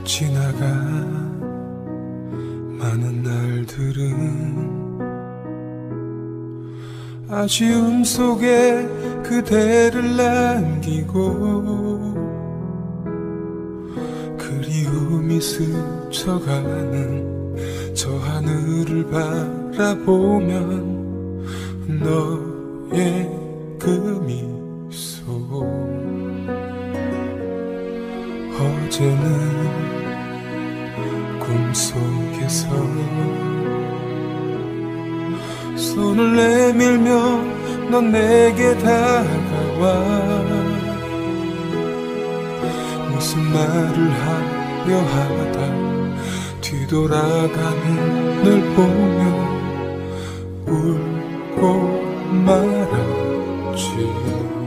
지나간 많은 날들은 아쉬움 속에 그대를 남기고 그리움이 스쳐가는 저 하늘을 바라보면 너의 그 미소 어제는 꿈속에서 손을 내밀며 넌 내게 다가와 무슨 말을 하려 하다 뒤돌아가는 널 보며 울고 말았지.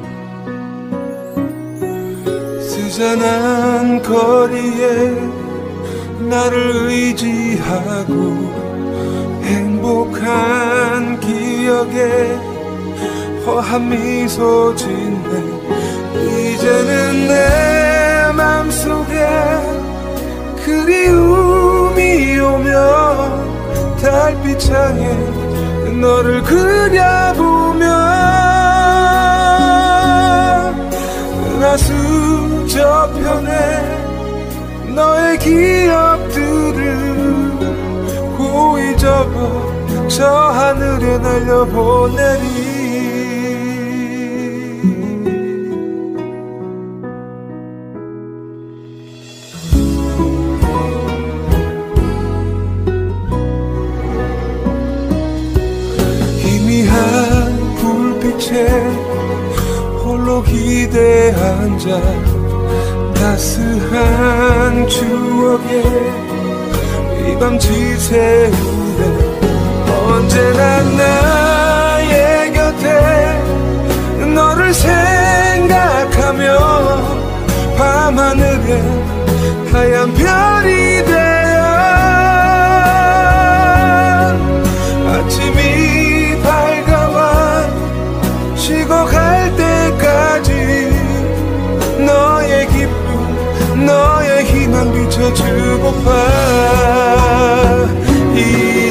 쓰잔한 거리에 나를 의지하고 행복한 기억에 허한 미소 짓네. 이제는 내 맘속에 그리움이 오면 달빛 향해 너를 그려보며 은하수 저편에 너의 기억들을 고이 접어 저 하늘에 날려보내리. 희미한 불빛에 홀로 기대 앉아 따스한 추억에 이 밤 지새우네. 언제나 나의 곁에 너를 생각하며 밤하늘에 하얀 별이 되어 아침이 밝아와 쉬고 갈 때까지 너의 기쁨 너의 희망 비춰주고파.